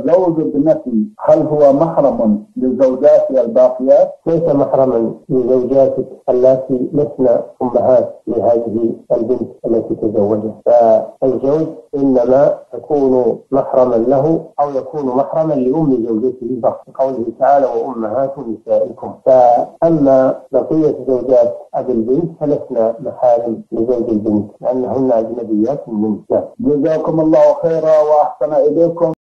زوج ابنتي هل هو محرم لزوجاتي الباقيات؟ ليس محرما لزوجاتك اللاتي لسن أمهات لهذه البنت التي تزوجها، فالزوج إنما يكون محرما له أو يكون محرما لأم زوجته فقط، قوله تعالى وأمهات نسائكم. فأما بقية زوجات أبي البنت فلسن محارم لزوج البنت لأنهن أجنبيات منه. جزاكم الله خيرا وأحسن إليكم.